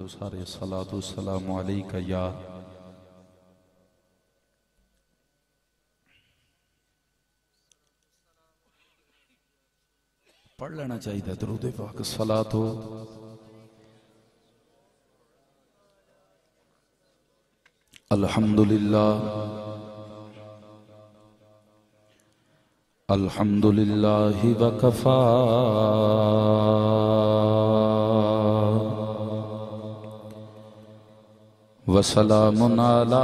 بولو سارے صلاۃ و سلام علیکہ یا پڑھ لینا چاہیے درود پاک صلاۃ و الحمدللہ الحمدللہ وکفا وسلام علی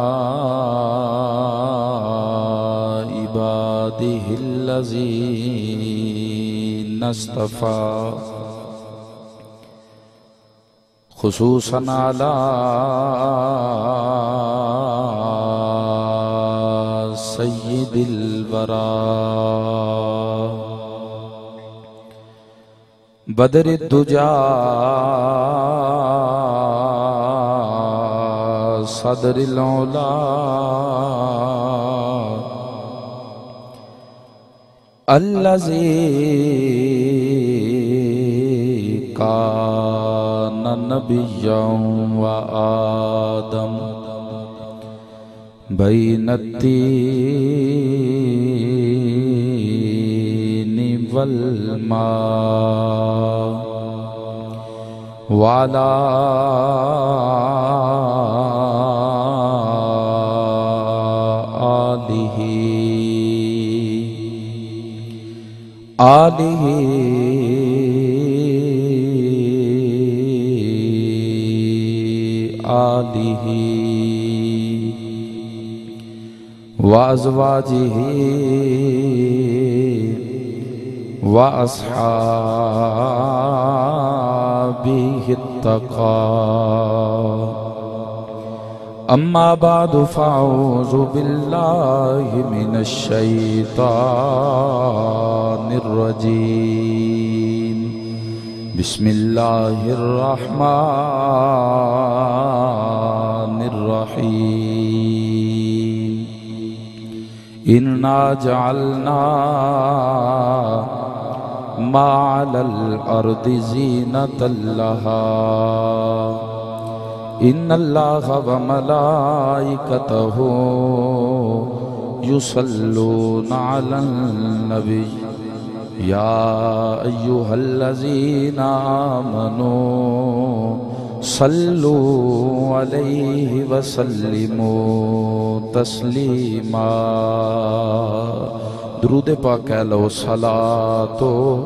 عبادہ الذین اصطفیٰ خصوصاً علی سید الورا بدر الدجا صدر العلا الذی کان نبیا و آدم بین التین والماء وعلا آلہ وازواجہ واصحابہ التقیٰ اما بعد فاعوذ باللہ من الشیطان الرجیم بسم اللہ الرحمن الرحیم انا جعلنا ما علی الارض زینۃ لہا ان اللہ و ملائکتہ یصلون علی النبی یا ایہا الذین آمنوا صلو علیہ وسلموا تسلیما درود پاک کہہ لو صلاۃ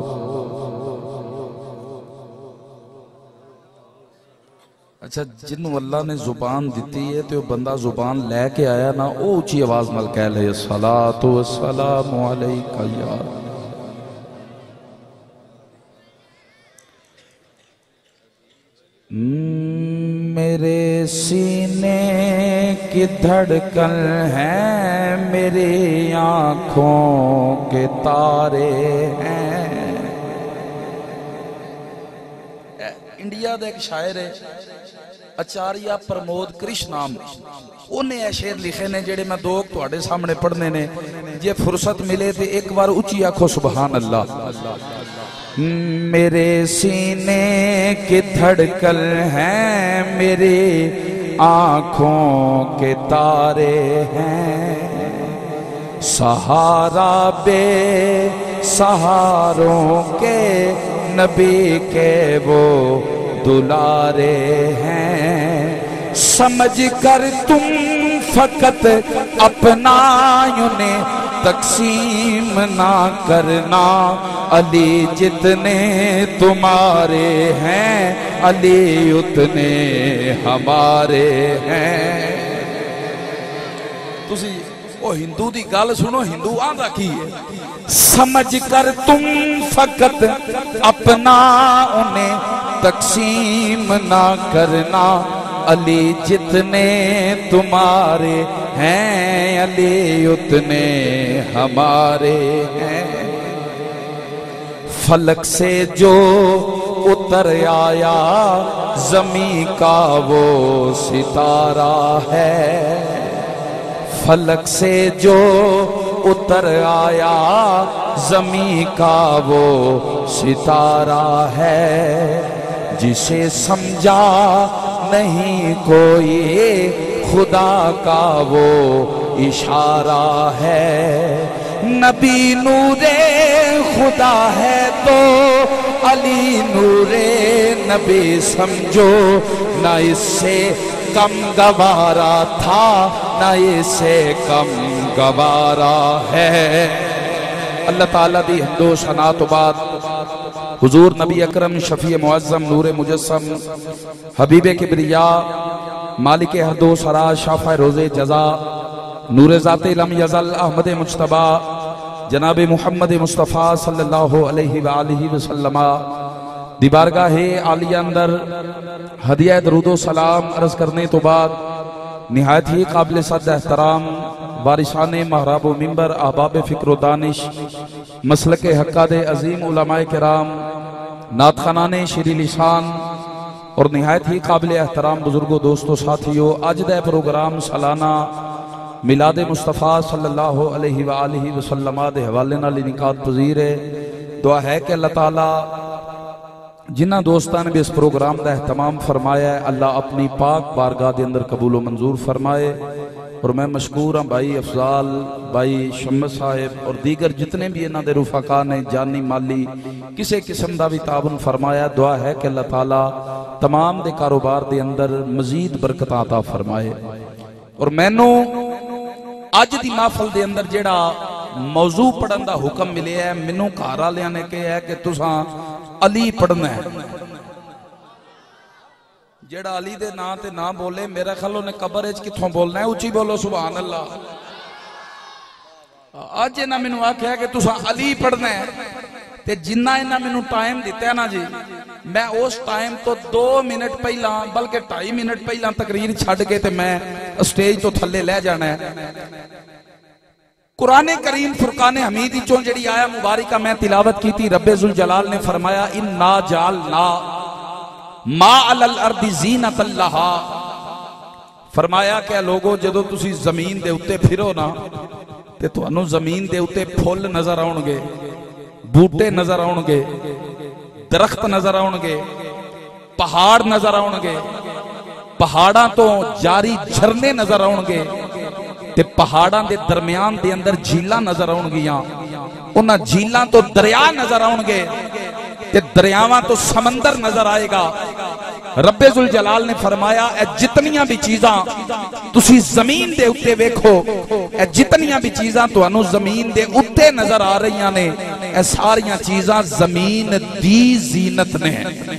اچھا جنہوں اللہ نے زبان دیتی ہے تو بندہ زبان لے کے آیا نا او اچھی آواز مل کہہ لے صلاۃ و السلام علیکہ یا میرے سینے کی دھڑکن ہے میری آنکھوں کے تارے ہیں انڈیا دا ایک شاعر ہے اچاریہ پرمود کرش نام انہیں اے شعر لکھے نے جڑے میں دو تواڈے سامنے پڑھنے نے جے فرصت ملے تے ایک بار اچھی آکھو سبحان اللہ میرے سینے کی دھڑکن ہیں میری آنکھوں کے تارے ہیں سہارا بے سہاروں کے نبی کے وہ دلارے ہیں سمجھ کر تم فقط اپنا انہیں تقسیم نہ کرنا علی جتنے تمہارے ہیں علی اتنے ہمارے ہیں تسی او ہندو دی گال سنو ہندو آندہ کی ہے سمجھ کر تم فقط اپنا انہیں تقسیم نہ کرنا علی جتنے تمہارے ہیں علی اتنے ہمارے ہیں فلک سے جو اتر آیا زمین کا وہ ستارہ ہے فلک سے جو اتر آیا زمین کا وہ ستارہ ہے جسے سمجھا نہیں کوئی خدا کا وہ اشارہ ہے، نبی نور خدا ہے تو علی نور نبی سمجھو، نہ اس سے کم گوارا تھا نہ اس سے کم گوارا ہے۔ اللہ تعالیٰ دی حمد و ثنا تو بعد حضور نبی اکرم شفیع معظم نور مجسم حبیب کبریا مالک حد و سرا شافع روز جزا نور ذات لم یزل احمد مجتبی جناب محمد مصطفیٰ صلی اللہ علیہ وآلہ وسلم دی بارگاہ عالیہ اندر ہدیہ درود و سلام عرض کرنے تو بعد نہایت ہی قابل صد احترام وارثان محراب و منبر احباب فکر و دانش مسلک حقاد عظیم علماء کرام نعت خوانان شیریں لسان اور نہایت ہی قابل احترام بزرگوں دوستوں ساتھیوں، آج دا پروگرام سالانہ میلاد مصطفیٰ صلی اللہ علیہ وآلہ وسلم دے حوالے نال انعقاد پذیر ہے۔ دعا ہے کہ اللہ تعالیٰ جنہ دوستان بھی اس پروگرام دا اہتمام فرمایا ہے اللہ اپنی پاک بارگاہ دے اندر قبول و منظور فرمائے، اور میں مشکور ہوں بھائی افضال، بھائی شمس صاحب اور دیگر جتنے بھی انہاں دے رفقا نے جانی مالی کسے قسم دا بھی تعاون فرمایا۔ دعا ہے کہ اللہ تعالیٰ تمام دے کاروبار دے اندر مزید برکت عطا فرمائے۔ اور مینوں اج دی محفل دے اندر جیڑا موضوع پڑھن دا حکم ملے ہے، مینوں گھر والیاں نے کہا ہے کہ تساں علی پڑھنا ہے۔ جیڑا علی دے نا تے نہ بولے میرا خیال نے قبر وچ کتھوں بولنا ہے، اونچی بولو سبحان اللہ۔ اج انہاں مینوں آکھیا کہ تساں علی پڑھنا ہے تے جنہ انہاں مینوں ٹائم دتا ہے نا جی، میں اس ٹائم تو 2 منٹ پہلا بلکہ 2.5 منٹ پہلا تقریر چھڈ کے تے میں سٹیج تو تھلے لے جانا ہے۔ قرآن کریم فرقان حمید چوں جڑی آیا مبارکہ میں تلاوت کی تھی، رب ذوالجلال نے فرمایا انا جعلنا ما علی الارض زینۃ لہا، فرمایا کہ لوگو جدو تسی زمین دے اتے پھرو نا تے تانوں زمین دے اتے پھول نظر آؤں گے، بوٹے نظر آؤں گے، درخت نظر آؤں گے، پہاڑ نظر آؤں گے، پہاڑاں تو جاری جھرنے نظر آؤں گے تے پہاڑاں دے درمیان دے اندر جھیلاں نظر آؤں گیاں، انہاں جھیلاں تو دریا نظر آؤں گے تے دریاواں تو سمندر نظر آئے گا۔ رب ذوالجلال نے فرمایا اے جتنیاں بھی چیزاں تسی زمین دے اتے ویکھو، اے جتنیاں بھی چیزاں تو انہوں زمین دے اتے نظر آ رہی نے، اے ساریاں چیزاں زمین دی زینت نے۔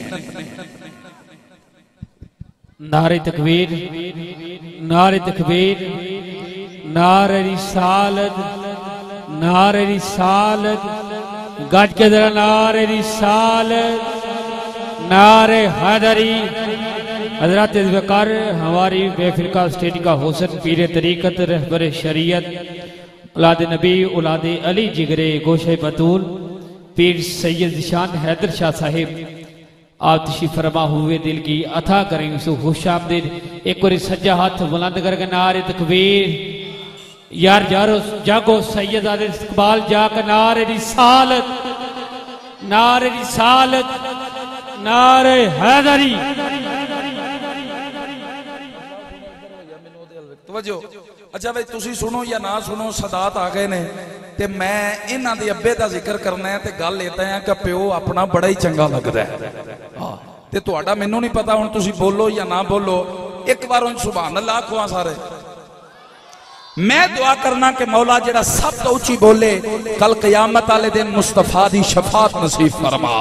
نعرہ تکبیر، نعرہ تکبیر، نعرہ رسالت، نعرہ رسالت، گج کے ذرا نعرہ رسالت، نعرہ حیدری۔ حضرات وقار ہماری بے فرقہ اسٹیٹ کا حسن پیر طریقت رہبر شریعت اولاد نبی اولاد علی جگرے گوشہ بطول پیر سید ذیشان حیدر شاہ صاحب آپ تشریف فرما ہوئے دل کی عطا کریں سو خوش آمدید۔ ایک اور سجا ہاتھ بلند کر کے نعرہ تکبیر، یار جارو جاگو سید آدھر استقبال جا کر نعرہ رسالت، نعرہ رسالت، نعرہ حیدری۔ توجہ اچھا بھئی تسی سنو یا نہ سنو صدات آگئے نے تے میں انہاں دے ابے دا ذکر کرنا ہے تے گل لیتا ہے کہ پیو اپنا بڑا ہی چنگا لگتا ہے تے تو آڈا میں نہیں پتا ہوں تسی بولو یا نہ بولو، ایک بار ان سبحان اللہ کھواں سارے۔ میں دعا کرنا کہ مولا جڑا سب تو اچھی بولے کل قیامت آلے دن مصطفیٰ دی شفاعت نصیب فرما۔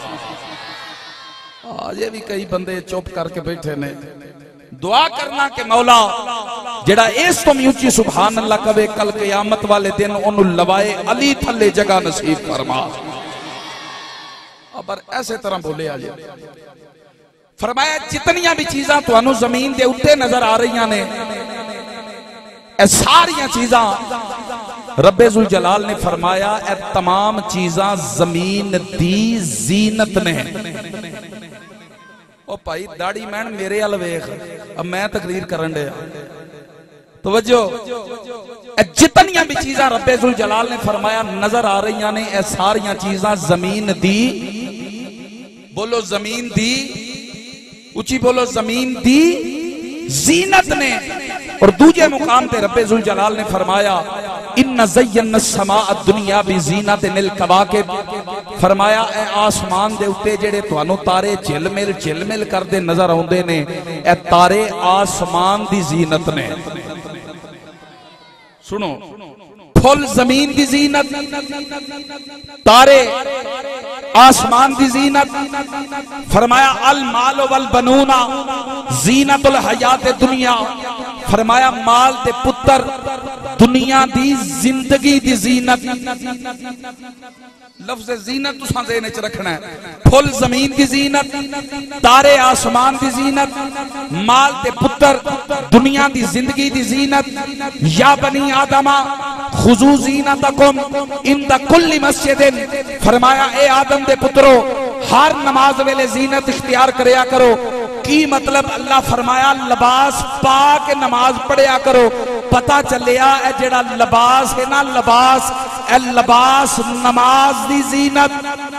آجے بھی کئی بندے چوپ کر کے بیٹھے نے، دعا کرنا کہ مولا جڑا اس تو میوچی سبحان اللہ کبے کل قیامت والے دن انہوں لوائے علی تھلے جگہ نصیب فرما۔ اب ایسے طرح بولے آجے فرمایا جتنیاں بھی چیزاں تو انہوں زمین دے اٹھے نظر آ رہی نے، اے ساریاں چیزاں رب ذوالجلال نے فرمایا اے تمام چیزاں زمین دی زینت نے۔ او بھائی داڑی مین میرے الویخ اب میں تقریر کرن دے توجہ، اے جتنیاں بھی چیزاں رب ذوالجلال نے فرمایا نظر آ رہی نے، اے ساریاں چیزاں زمین دی بولو زمین دی، اچھی بولو زمین دی زینت نے. اور دوجے مقام تے رب ذوالجلال نے فرمایا ان زینا السماء الدنیا بزینت الکواکب. فرمایا اے آسمان دے اتے جڑے توانو تارے جھل مل کر دے نظر آوندے نے، اے تارے آسمان دی زینت نے. سنو، پھل زمین دی زینت، تارے آسمان دی زینت. فرمایا المال والبنون زینت الحیات دنیا. فرمایا مال تے پتر دنیا دی زندگی دی زینت. لفظ زینت تساں ذہن وچ رکھنا ہے. پھل زمین دی زینت، تارے آسمان دی زینت، مال تے پتر دنیا دی زندگی دی زینت. یا بنی آدم خذو زینتکم عند کل مسجد. فرمایا اے آدم دے پترو ہر نماز ویلے زینت اختیار کریا کرو. کی مطلب؟ اللہ فرمایا لباس پا کے نماز پڑھیا کرو. پتہ چلیا اے جڑا لباس ہے نا، لباس اے لباس نماز دی زینت.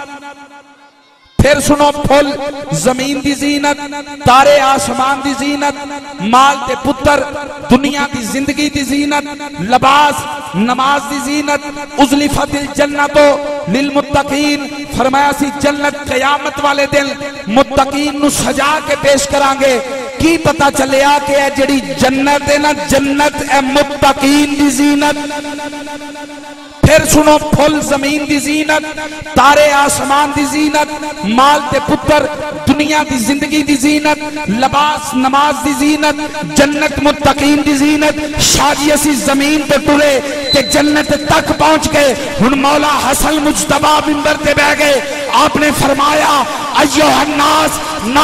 پھر سنو، پھل زمین دی زینت، تارے آسمان دی زینت، مال تے پتر دنیا دی زندگی دی زینت، لباس نماز دی زینت. ازلفت الجنت للمتقین. فرمایا سی جنت قیامت والے دن متقین نو سجا کے پیش کرانگے. کی پتہ چلیا کہ اے جڑی جنت ہے نا، جنت اے متقین دی زینت. پھر سنو، پھل زمین دی زینت، تارے آسمان دی زینت، مال تے پتر دنیا دی زندگی دی زینت، لباس نماز دی زینت، جنت متقین دی زینت. شاہ جی اسی زمین پہ ٹرے تے جنت تک پہنچ گئے. ہن مولا حسن مجتبی منبر تے بیٹھ گئے. آپ نے فرمایا ایھا الناس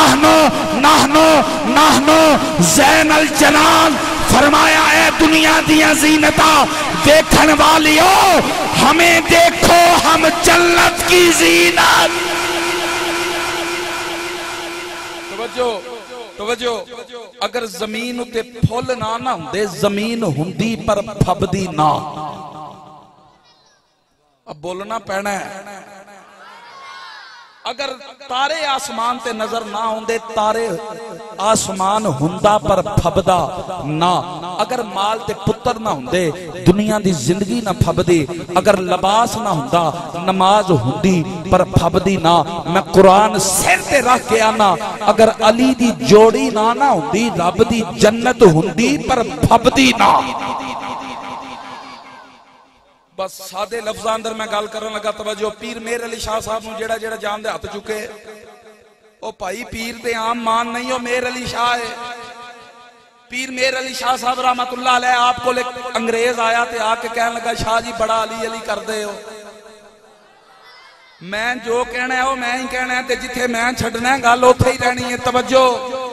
نحنو زین الجنان. فرمایا اے دنیا دیا زینتاں دیکھن والیو، ہمیں دیکھو ہم جنت کی زینت. توجہ، اگر زمین اتے پھل نہ ہوندے، زمین ہوندی پر پھبدی نہ. اب بولنا پینا ہے. اگر تارے آسمان تے نظر نہ ہوندے، تارے آسمان ہوندا پر پھبدا نہ. اگر مال تے پتر نہ ہوندے، دنیا دی زندگی نہ پھبدی. اگر لباس نہ ہوندا، نماز ہوندی پر پھبدی نہ. میں قرآن سر تے رکھ کے آنا، اگر علی دی جوڑی نہ ہوندی، رب دی جنت ہوندی پر پھبدی نہ. بس سادے لفظاں اندر میں گل کرن لگا. توجہ، پیر میر علی شاہ صاحب نو جیڑا جان دے ہاتھ چکے، او بھائی پیر تے عام مان نہیں، او میر علی شاہ ہے. پیر میر علی شاہ صاحب رحمت اللہ علیہ، آپ کو ایک انگریز آیا تے آ کے کہنے لگا شاہ جی بڑا علی علی کر دے ہو. میں جو کہنا ہے وہ میں ہی کہنا ہے تے جتھے میں چھڈنا ہے گل اوتھے ہی رہنی ہے. توجہ،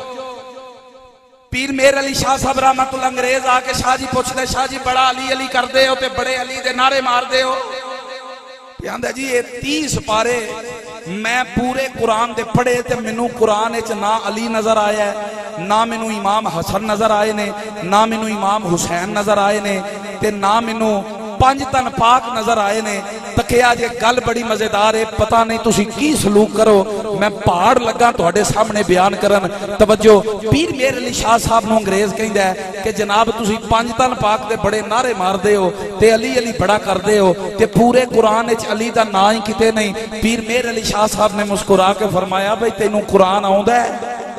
پیر میر علی شاہ صاحب رحمت اللہ انگریز آ کے شاہ جی پوچھ دے شاہ جی بڑا علی علی کر دے ہو تے بڑے علی دے نعرے مار دے ہو. کہندا جی یہ 30 پارے میں پورے قرآن دے پڑھے تے منو قرآن وچ نہ علی نظر آیا ہے، نہ منو امام حسن نظر آئے نے، نہ منو امام حسین نظر آئے نے، تے نہ منو 5 تن پاک نظر آئے نے. تکیا جے گل بڑی مزیدار ہے، پتہ نہیں تسی کی سلوک کرو، میں پہاڑ لگا تواڈے سامنے بیان کرن. توجہ، پیر میر علی شاہ صاحب نو انگریز کہندا ہے کہ جناب تسی 5 تن پاک دے بڑے نعرے مار دے ہو تے علی علی بڑا کر دے ہو تے پورے قرآن وچ علی دا نا ہی کتے نہیں. پیر میر علی شاہ صاحب نے مسکرا کے فرمایا بھئی تینوں قرآن آوندا ہے؟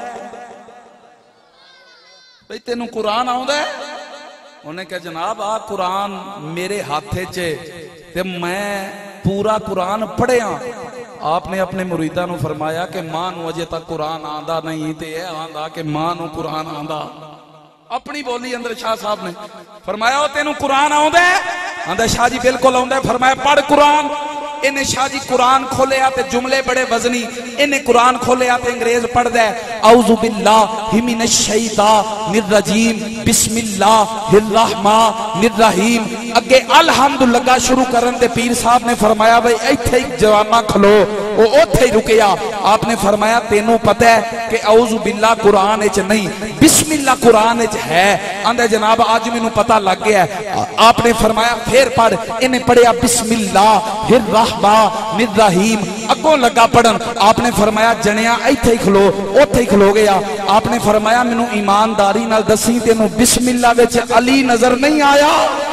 بھئی تینوں قرآن آوندا ہے؟ انہیں کہا جناب آ قرآن میرے ہاتھے چے تے میں پورا قرآن پڑھے ہاں. آپ نے اپنے مریدہ نو فرمایا کہ ماں نو اجے تک قرآن آندا نہیں تے اے آندا کہ ماں نو قرآن آندا. اپنی بولی اندر شاہ صاحب نے فرمایا او تینوں قرآن آندا ہے؟ آندا شاہ جی بالکل آندا ہے. فرمایا پڑھ قرآن. انہیں شاہ جی قرآن کھولے آتے جملے بڑے وزنی. انہیں قرآن کھولے آتے انگریز پڑھ دے اعوذ باللہ من الشیطان الرجیم بسم اللہ الرحمن الرحیم. اگے الحمد لگا شروع کرن دے پیر صاحب نے فرمایا بھئی ایتھے ایک جوانہ کھلو وہ اوتھے ہی رکیا. آپ نے فرمایا تینوں پتہ ہے کہ اعوذ باللہ قرآن اچ نہیں بسم اللہ قرآن اچ ہے؟ آندھا جناب آج میں نو پتہ لگ گیا ہے. آپ نے فرمایا پھر پڑھ. انہیں پڑھیا بسم اللہ الرحمن الرحیم. اگوں لگا پڑھن. آپ نے فرمایا جنیا ایتھے ہی کھلو. اوتھے ہی کھلو گیا. آپ نے فرمایا میں نو ایمانداری نال دسی تینوں بسم اللہ وچ علی نظر نہیں آیا؟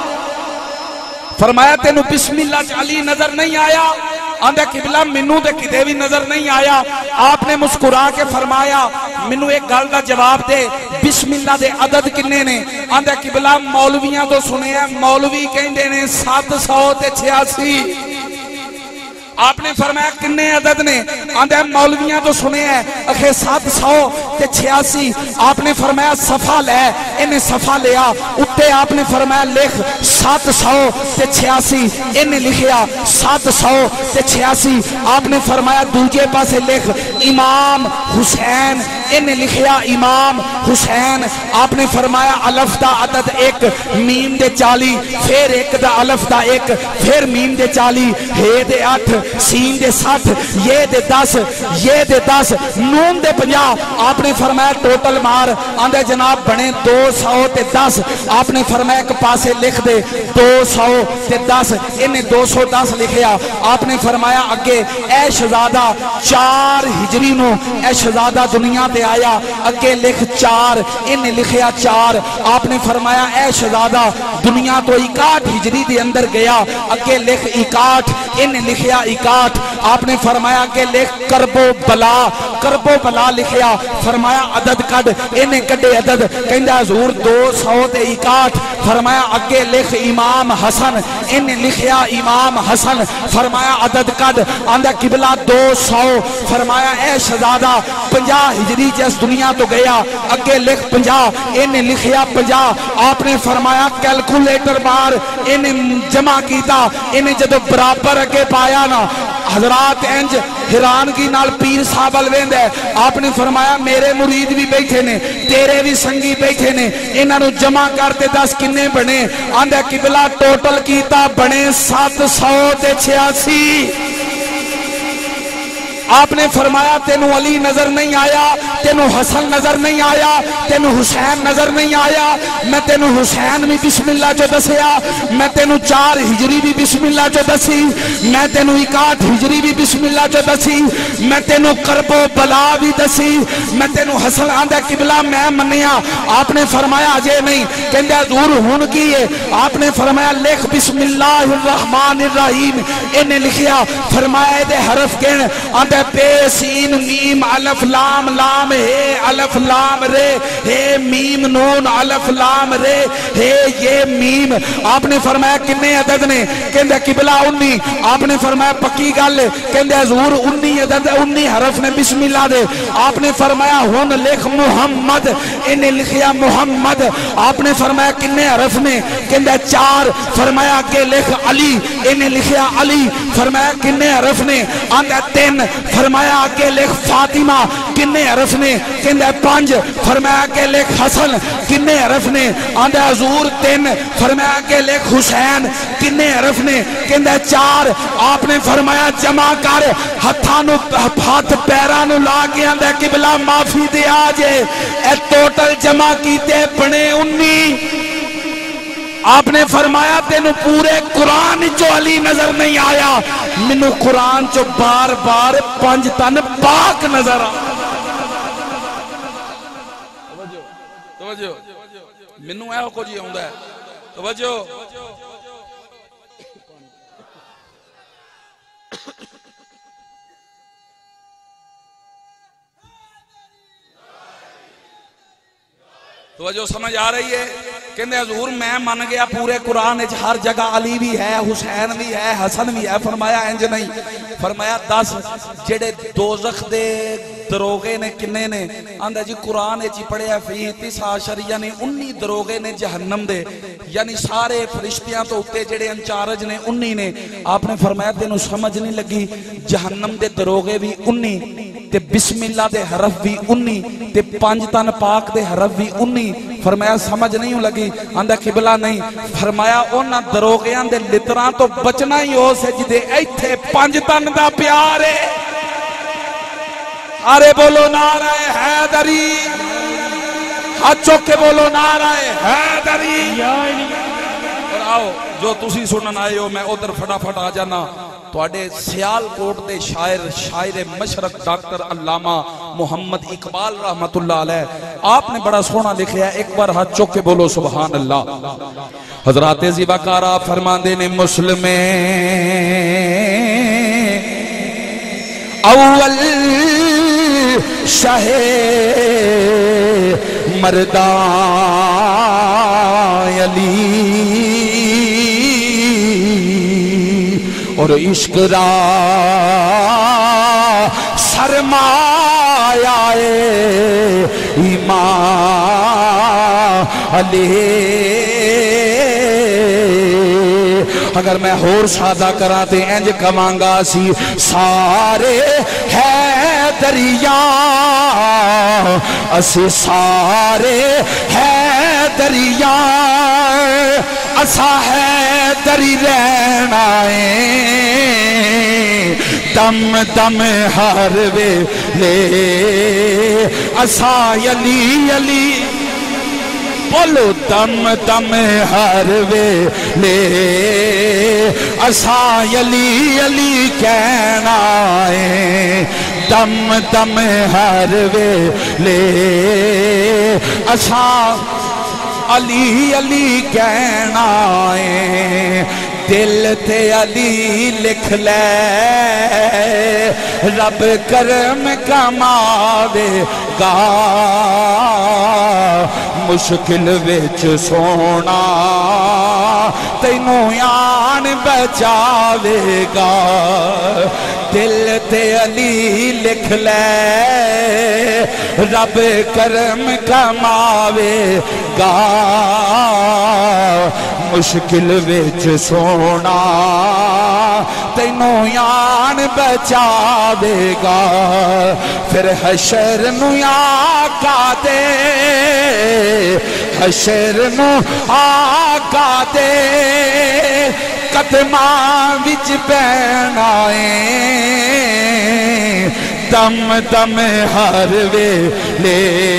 فرمایا تینوں بسم اللہ چ علی نظر نہیں آیا؟ آندھا قبلہ منو دے کدے بھی نظر نہیں آیا. آپ نے مسکرا کے فرمایا منو ایک گل دا جواب دے بسم اللہ دے عدد کنے نے؟ آندھا قبلہ مولویاں تو سنے ہیں مولوی کہندے نے 786. آپ نے فرمایا کنے عدد نے؟ آندھا مولویاں تو سنے ہیں اکھے 786. آپ نے فرمایا صفحہ لے. انہیں صفحہ لیا. اتے آپ نے فرمایا لکھ 786. انہیں لکھیا 786. آپ نے فرمایا دوجے پاسے لکھ امام حسین. انہیں لکھیا امام حسین. آپ نے فرمایا الف دا عدد 1 میم دے 40 پھر 1 دا الف دا 1 پھر میم دے 40 ہے دے 8 سین دے 60 یہ دے 10 یہ دے 10 نون دے 50. آپ نے فرمایا ٹوٹل مار. آندھے جناب بنے 210. آپ نے فرمایا ایک پاسے لکھ دے 210. انہیں 210 لکھیا. آپ نے فرمایا اگے اے شہزادہ 4 ہجری نو اے شہزادہ دنیا تے آیا. اگے لکھ 4. انہیں لکھیا 4. آپ نے فرمایا اے شہزادہ دنیا تو 61 ہجری دے اندر گیا. اگے لکھ 61. انہیں لکھیا 61. آپ نے فرمایا کہ لکھ کرب و بلا. کرب و بلا لکھیا. فرمایا عدد کڈ. انہیں کڈے عدد. کہندہ حضور 261. فرمایا اگے لکھ امام حسن. انہیں لکھیا امام حسن. فرمایا عدد کڈ. آندھا قبلہ 200. فرمایا اے شہزادہ 50 ہجری جس دنیا تو گیا. اگے لکھ 50. انہیں لکھیا 50. آپ نے فرمایا کیلکولیٹر بار. انہیں جمع کیتا. انہیں جدو برابر اگے پایا نا حضرات انج حیرانگی نال پیر صاحب الویند ہے. آپ نے فرمایا میرے مرید بھی بیٹھے نے تیرے بھی سنگی بیٹھے نے انہاں نو جمع کرتے 10 کنے بنے؟ آندھا قبلہ ٹوٹل کیتا بنے 786. آپ نے فرمایا تینوں علی نظر نہیں آیا؟ تینوں حسن نظر نہیں آیا؟ تینوں حسین نظر نہیں آیا؟ میں تینوں حسین بھی بسم اللہ جو دسیا. میں تینوں 4 ہجری بھی بسم اللہ جو دسی. میں تینوں 61 ہجری بھی بسم اللہ جو دسی. میں تینوں کرب و بلا بھی دسی. میں تینوں حسن. آندھا قبلہ میں منیا. آپ نے فرمایا اجے نہیں. کہندے حضور ہن کی ہے؟ آپ نے فرمایا لکھ بسم اللہ الرحمن الرحیم. انہیں لکھیا. فرمایا دے حرف گن. آندھا پے سین میم الف لام لام ہے الف لام رے ہے میم نون الف لام رے ہے یہ میم. آپ نے فرمایا کنے عدد نے؟ کہندے قبلہ 19. آپ نے فرمایا پکی گل؟ کہندے حضور 19 عدد 19 حرف نے بسم اللہ دے. آپ نے فرمایا ہن لکھ محمد. انہیں لکھیا محمد. آپ نے فرمایا کنے حرف نے؟ کہندے 4. فرمایا کہ لکھ علی. انہیں لکھیا علی. فرمایا کنے حرف نے؟ آندھا 3. فرمایا کہ لکھ فاطمہ. کنے حرف نے؟ کہندے 5. فرمایا کہ لکھ حسن. کنے حرف نے؟ آندھا حضور 3. فرمایا کہ لکھ حسین. کنے حرف نے؟ کہندے 4. آپ نے فرمایا جمع کر. ہاتھ پیرانو لا کے آندھا قبلہ معافی دے آجے. اے ٹوٹل جمع کیتے بنے 19. آپ نے فرمایا تینوں پورے قرآن چو علی نظر نہیں آیا. منو قرآن چو بار بار 5 تن پاک نظر آ. توجہ منو اے کو جی آندا ہے. توجہ توجہ سمجھ آ رہی ہے؟ کہندے حضور میں من گیا پورے قرآن ہر جگہ علی بھی ہے حسین بھی ہے حسن بھی ہے. فرمایا انج نہیں. فرمایا 10 جڑے دوزخ دے دروغے نے کنے نے؟ آندھا جی قرآن چی پڑھے فی 19 یعنی 19 دروغے نے جہنم دے. یعنی سارے فرشتیاں تو اتے جڑے انچارج نے 19 نے. آپ نے فرمایا تینوں سمجھ نہیں لگی جہنم دے دروغے بھی 19 تے بسم اللہ دے حرف بھی 19 تے 5 تن پاک دے حرف بھی 19. فرمایا سمجھ نہیں لگی. آندھا قبلہ نہیں. فرمایا اونا دروغیاں دے لتران تو بچنا ہی ہو سے جدے ایتھے 5 تن دا پیار ہے. ارے بولو نعرہ حیدری، ہاتھ چوک کے بولو نعرہ حیدری۔ اور آؤ جو تسی سنن آئے ہو میں ادھر فٹافٹ آ جانا۔ تواڈے سیال کوٹ دے شاعر مشرق ڈاکٹر علامہ محمد اقبال رحمت اللہ علیہ، آپ نے بڑا سونا لکھیا ہے، ایک بار ہاتھ چوک کے بولو سبحان اللہ۔ حضرات زیباکارہ فرماندے نے مسلم اول شاہ مردان علی اور عشق را سرمایہ ایمان علیہ۔ اگر میں ہور سادہ کراتے انج کمانگا سی سارے ہے دریا، اسی سارے ہے دریا، اسا ہے دری رہنا دم دم ہر ویلے، اسا علی علی بولو دم دم ہر ویلے، اسا علی علی کہنا ہے دم دم ہر ویلے، اسا علی علی کہنا ہے۔ دل تے علی لکھ لے رب کرم کماوے گا، مشکل وچ سونا تینوں آن بچاوے گا۔ دل تے علی لکھ لے رب کرم کماوے گا، مشکل وچ سونا تینوں آن بچاوے گا۔ پھر حشر نو آقا دے، حشر نو آقا دے قدماں وچ پینا دم دم ہر ویلے،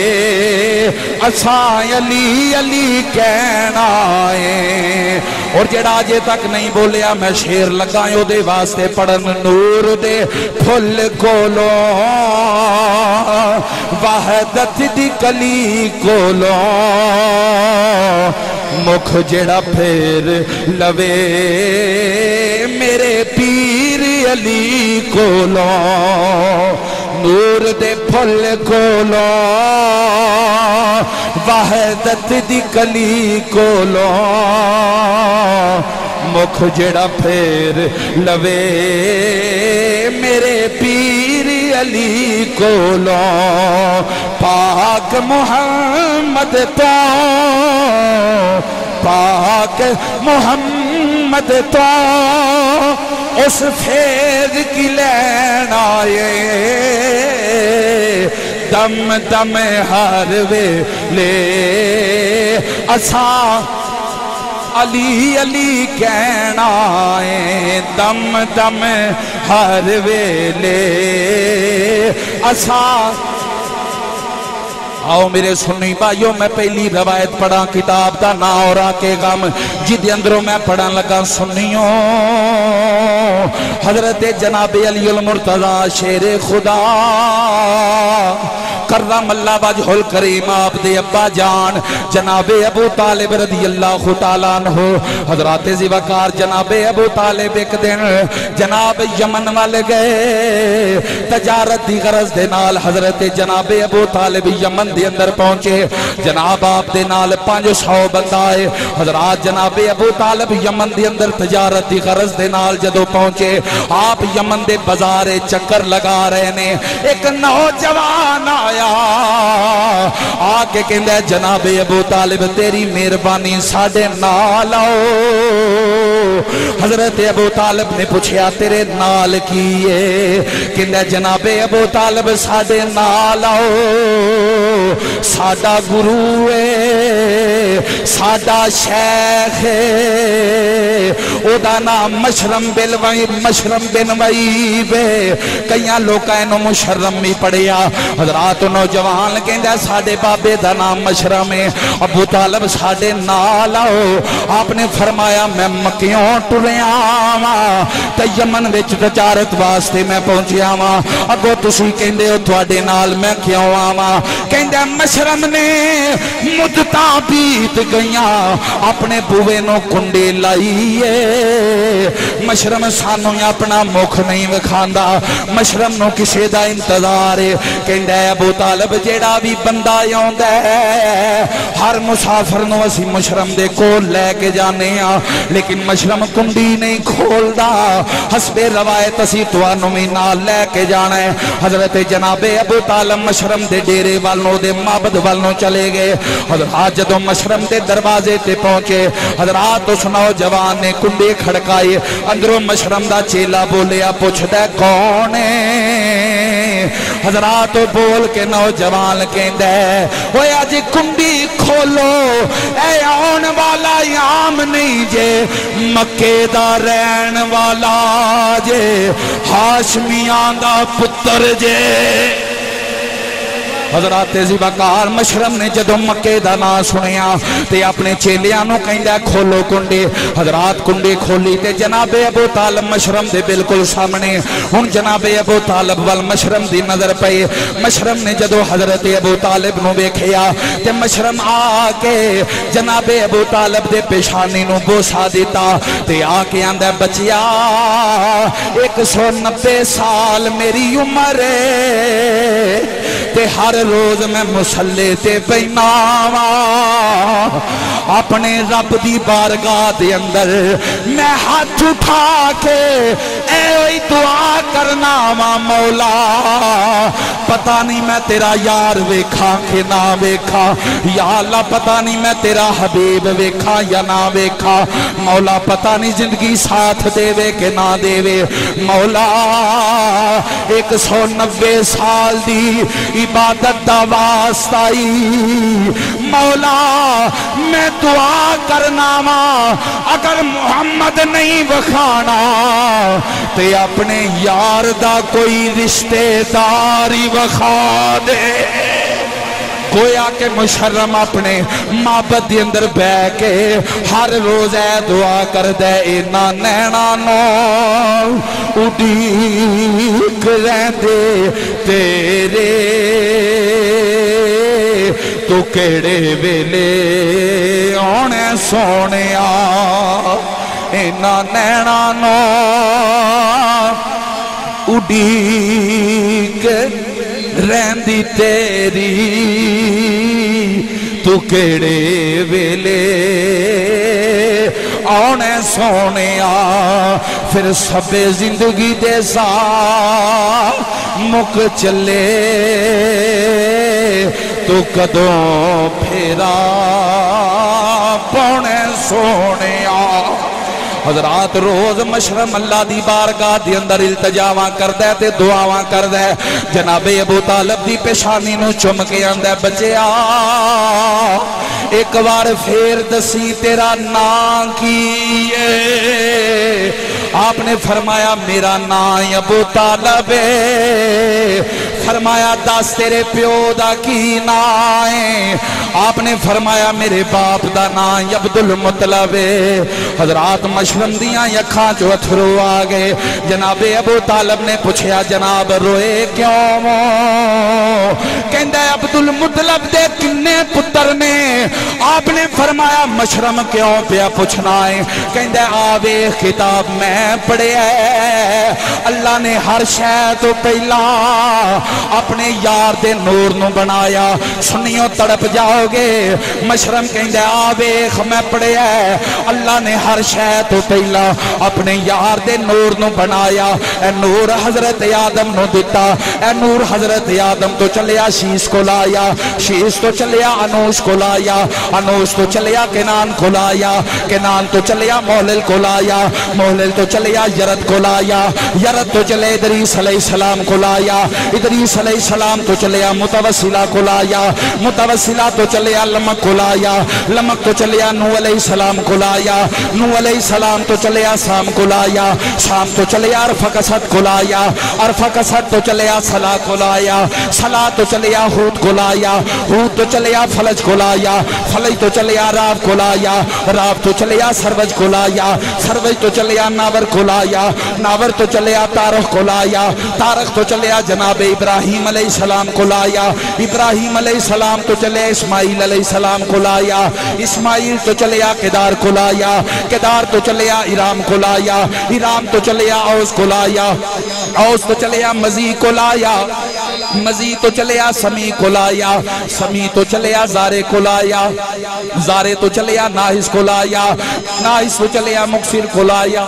اساں علی علی کہنا ہے۔ اور جڑا آجے تک نہیں بولیا میں شیر لگائیں دے واسطے پڑھن، نور دے پھل کولو وحدت دی کلی کولو، مکھ جڑا پھر لوے میرے پیر علی کولو، نور دے پھل کولو وحدت دی کلی کولو، مکھ جڑا پھر لوے میرے پیر علی کولو، پاک محمد تو پاک محمد تو اس فیض کی لین آئے، دم دم ہر ویلے اساں علی علی کہنا ہے، دم دم ہر ویلے اساں۔ آؤ میرے سنی بھائیوں میں پہلی روایت پڑھا کتاب دا نا اور آکے غم، جدی اندروں میں پڑھا لگا سنیوں حضرت جناب علی المرتضی شیر خدا کرم اللہ وجہ الکریم آپ دے ابا جان جناب ابو طالب رضی اللہ تعالیٰ عنہ، حضرات زیوکار جناب ابو طالب ایک دن جناب یمن والے گئے تجارت دی غرض دے نال، حضرت جناب ابو طالب یمن دے اندر پہنچے، جناب آپ دے نال 500 بندہ آئے، حضرات جناب ابو طالب یمن دے اندر تجارت دی غرض دے نال جدو پہنچے، آپ یمن دے بازارے چکر لگا رہے نے، ایک نوجوان آیا آکے کہندہ ہے جناب ابو طالب تیری مہربانی ساڑھے نال آؤ۔ حضرت ابو طالب نے پوچھیا تیرے نال کیے، کہندہ ہے جناب ابو طالب ساڑھے نال آؤ، ساڑھا گروہ ساڈا شیخ او دا نام مشرم بن وعیب کئیاں لوکاں اینو مشرم بھی پڑھیا حضرات نوجوان کہندا ساڈے بابے دا نام مشرم ہے ابو طالب ساڈے نال آؤ آپ نے فرمایا میں مکیوں ٹریا واں تے یمن وچ تجارت واسطے میں پہنچیا واں اگوں تسی کہندے ہو تواڈے نال میں کیوں آواں کہندا مشرم نے مدتاں بیت گئیاں اپنے بوے نو کنڈے لائیے مشرم سانو اپنا مکھ نہیں وکھاندا مشرم نو کسے دا انتظار ہے کہندا ابو طالب جیڑا بھی بندہ آوندا ہے ہر مسافر نو اسی مشرم دے کول لے کے جانے ہاں لیکن مشرم کنڈی نہیں کھولدا حسب روایت اسی تانوں وی نال لے کے جانا ہے حضرت جناب ابو طالب مشرم دے ڈیرے والوں دے معبد والوں چلے گئے حضرات جدوں مشرم دے دروازے تے پہنچے حضرات اس نوجوان نے کنڈے کھڑکائے اندروں مشرم دا چیلا بولیا پوچھدا کون ہے حضرات بول کے نوجوان کہندا ہے اوے اج کنڈی کھولو اے آن والا عام نہیں جے مکے دا رہن والا جے ہاشمیاں دا پتر جے حضرات زیباکار مشرم نے جدو مکے دا نام سنیا تے اپنے چیلیاں نو کہندا کھولو کنڈے حضرات کنڈے کھولی تے جناب ابو طالب مشرم دے بالکل سامنے ہن جناب ابو طالب وال مشرم دی نظر پئی مشرم نے جدو حضرت ابو طالب نو ویکھیا تے مشرم آ کے جناب ابو طالب دے پیشانی نو بوسا دیتا تے آ کے آندا بچیا 190 سال میری عمر ہے تے ہر روز میں مسلے تے بینا اپنے رب دی بارگاہ دے اندر میں ہاتھ اٹھا کے اے وہی دعا کرنا وا مولا پتہ نہیں میں تیرا یار ویکھا کہ نہ ویکھا یا اللہ پتہ نہیں میں تیرا حبیب ویکھا یا نہ ویکھا مولا پتہ نہیں زندگی ساتھ دے وے کہ نہ دے وے مولا 190 سال دی عبادت دا واسطائی مولا میں دعا کرنا وا اگر محمد نہیں وکھانا تے اپنے یار دا کوئی رشتے داری وکھا دے گویا کہ مشرم اپنے معبد دی اندر بے کے ہر روز اے دعا کر دے اینا نینا نو اڈیک رہندے تیرے تو کیڑے ویلے آنے سونے اینا نینا نو اڈیک رہندی تیری تو کیڑے ویلے آنے سونے پھر سب زندگی دے سا مک چلے تو کدوں پھیرا پونے سونے حضرات روز مشرم اللہ دی بارگاہ دی اندر التجاواں کردہ تے دعاواں کردہ جناب ابو طالب دی پیشانی نو چم کے اندر بچیا ایک بار پھر دسی تیرا نام کیے آپ نے فرمایا میرا نام ابو طالب ہے فرمایا دس تیرے پیو دا کی نام ہے آپ نے فرمایا میرے باپ دا نام عبدالمطلب ہے حضرات مشرم دیاں یکھاں جو اتھرو آگئے جناب ابو طالب نے پوچھیا جناب روئے کیوں کہندہ عبدالمطلب دے کنے پتر نے آپ نے فرمایا مشرم کیوں پیا پوچھنا ہے کہندہ آوے کتاب میں پڑھے ہے اللہ نے ہر شے تو پہلا اپنے یار دے نور نو بنایا سنیوں تڑپ جاؤ گے مشرم کہندے آویخ میں پڑھے ہے اللہ نے ہر شے تو پہلا اپنے یار دے نور نو بنایا اے نور حضرت آدم نو دیتا اے نور حضرت آدم تو چلیا شیس کو لایا شیس تو چلیا انوش کو لایا انوش تو چلیا کنان کو لایا کنان تو چلیا مولل کو لایا مولل تو چلیا یرد کو لایا یرد تو چلے ادریس علیہ السلام کو لایا ادریس عیسی علیہ السلام تو چلیا متوسلہ کو لایا، متوسلہ تو چلیا لمک کو لایا، لمک تو چلیا نوح علیہ السلام کو لایا، نوح علیہ السلام تو چلیا سام کو لایا، شام تو چلیا ارفقصد کو لایا، ارفقصد تو چلیا صلاح کو لایا، صلاح تو چلیا ہود کو لایا، ہود تو چلیا فلج کو لایا، فلج تو چلیا راب کو لایا، راب تو چلیا سروج کو لایا، سروج تو چلیا ناور کو لایا، ناور تو چلیا تارخ کو لایا، تارخ تو چلیا جناب ابراہیم علیہ السلام کو لایا، ابراہیم علیہ السلام تو چلیا اسماعیل علیہ السلام کو لایا، اسماعیل تو چلیا کدار کو لایا، کدار تو چلیا ارام کو لایا، ارام تو چلیا اوس کو لایا، اوس تو چلیا مزی کو لایا، مزی تو چلیا سمی کو لایا، سمی تو چلیا زارے کو لایا، زارے تو چلیا ناہس کو لایا، ناہس تو چلیا مکسر کو لایا۔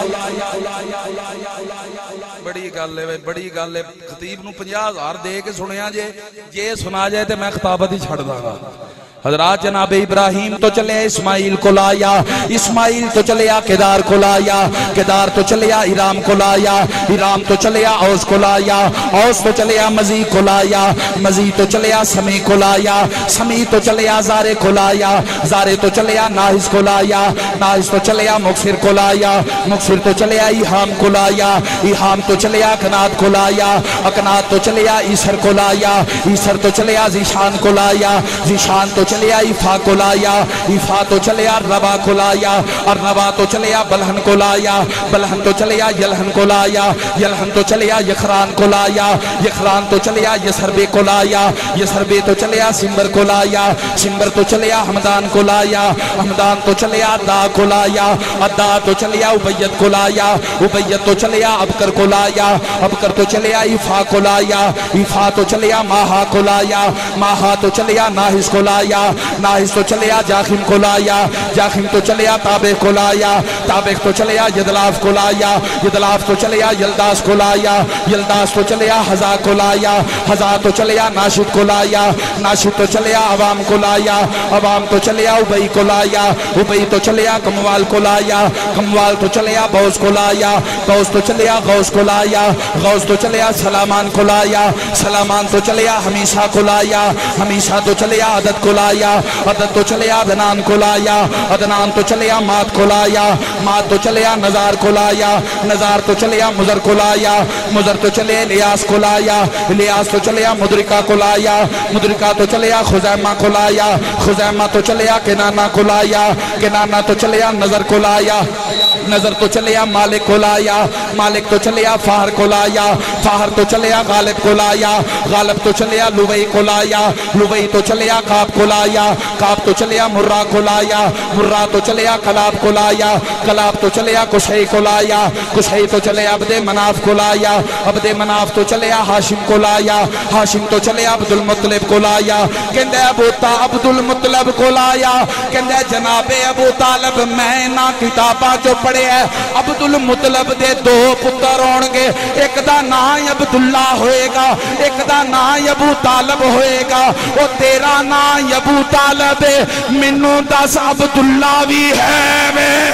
بڑی گل ہے بڑی گل ہے، خطیب نو 50,000 دے کے سنیا جے سنا جائے تے میں خطابت ہی چھڑ دا گا۔ حضرات جناب ابراہیم تو چلے اسماعیل کو لایا، اسماعیل تو چلیا کدار کو لایا، کدار تو چلیا ارام کو لایا، ارام تو چلیا اوس کو لایا، اوس تو چلیا مزی کو لایا، مزی تو چلیا سمی کو لایا، سمی تو چلیا زارے کو لایا، زارے تو چلیا ناہس کو لایا، ناہس تو چلیا مکسر کو لایا، مکسر تو چلیا ایہام کو لایا، ایہام تو چلیا اکنات کو لایا، اکنات تو چلیا عیسر کو لایا، عیسر تو چلیا زیشان کو لایا، زیشان تو چلیا ایفا کو لایا، ایفا تو چلیا ربا کو لایا، اور ربا تو چلیا بلہن کو لایا، بلہن تو چلیا یلہن کو لایا، یلہن تو چلیا یخران کو لایا، یخران تو چلیا یسربے کو لایا، یسربے تو چلیا سمبر کو لایا، سمبر تو چلیا حمدان کو لایا، حمدان تو چلیا دا کو لایا، ادا تو چلیا عبیت کو لایا، عبیت تو چلیا ابکر کو لایا، ابکر تو چلیا ایفا کو لایا، ایفا تو چلیا ماہا کو لایا، ماہا تو چلیا ناہس کو لایا، ناہس تو چلیا جاخم کو لایا، جاخم تو چلیا تابع کو لایا، تابع تو چلیا یدلاف کو لایا، یدلاف تو چلیا یلداس کو لایا، یلداس تو چلیا حزا کو لایا، حزا تو چلیا ناشد کو لایا، ناشد تو چلیا عوام کو لایا، عوام تو چلیا عبی کو لایا، عبی تو چلیا کموال کو لایا، کموال تو چلیا بوس کو لایا، بوس تو چلیا غوث کو لایا، غوث تو چلیا سلامان کو لایا، سلامان تو چلیا ہمیشہ کو لایا، ہمیشہ تو چلیا عدد کو لایا، عدد تو چلیا عدنان کو لایا، عدنان تو چلیا مات کو لایا، مات تو چلیا نظار کو لایا، نظار تو چلیا مزر کو لایا، مزر تو چلیا الیاس کو لایا، الیاس تو چلیا مدرکہ کو لایا، مدرکہ تو چلیا خزیمہ کو لایا، خزیمہ تو چلیا کنانہ کو لایا، کنانہ تو چلیا نظر کو لایا، نظر تو چلیا مالک کو لایا، مالک تو چلیا فاہر کو لایا، فاہر تو چلیا غالب کو لایا، غالب تو چلیا لوئی کو لایا، لوئی تو چلیا کعب کو لایا، کعب تو چلیا مرہ کو لایا، مرہ تو چلیا کلاب کو لایا، کلاب تو چلیا کشئی کو لایا، کشئی تو چلیا عبد مناف کو لایا، عبد مناف تو چلیا ہاشم کو لایا، ہاشم تو چلیا عبد المطلب کو لایا، کہندے عبد المطلب کو لایا، کہندے جناب ابو طالب میں نہ کتاباں جو پڑھے ہے، عبد المطلب دے 2 پتر ہون گے، ایک دا نام عبداللہ ہوئے گا، ایک دا نام ابو طالب ہوئے گا، وہ تیرا نام ابو طالب ہے، منو 10 عبداللہ بھی ہے میں